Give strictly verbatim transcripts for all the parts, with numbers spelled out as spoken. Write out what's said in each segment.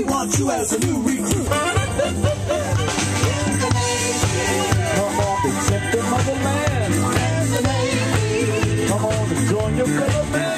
we want you as a new recruit. Come on, accept the motherland. Come on and join your fellow man.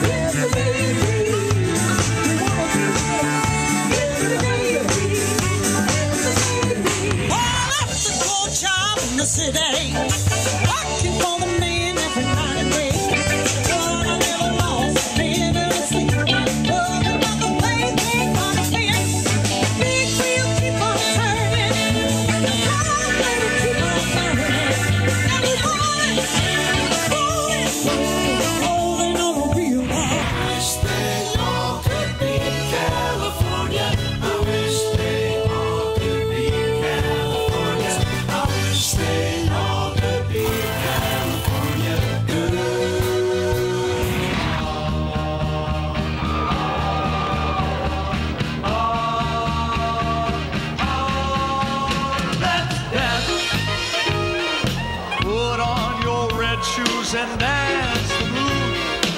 Well, that's a good job in the city. Working for the man every night and day. But I never lost being able to sleep. Working about the way they want to be. Big wheel keep on turning. The power baby keep on turning. Every morning, rolling, rolling on a real line. I wish they all could be California. I wish they all could be California. I wish they all could be California good. Let's dance. Put on your red shoes and dance the blues.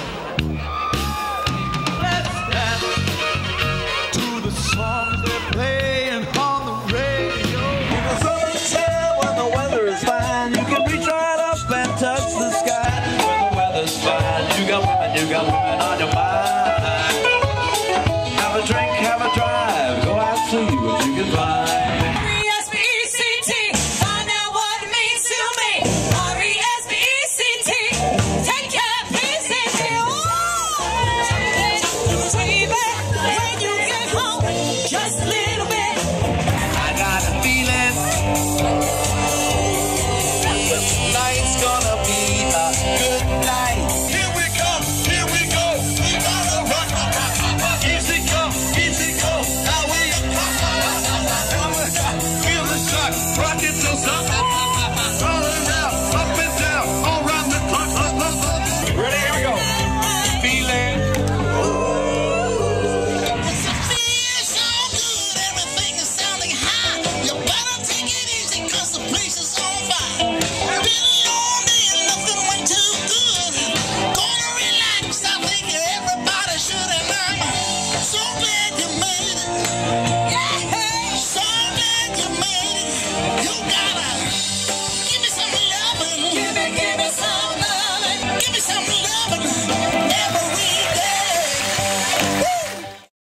Let's dance to the songs they're playing on the radio. In the summertime when the weather is fine, you can reach right up and touch the sky. When the weather's fine, you got women, you got women on your mind. Have a drink, have a drive, go out, see what you can find.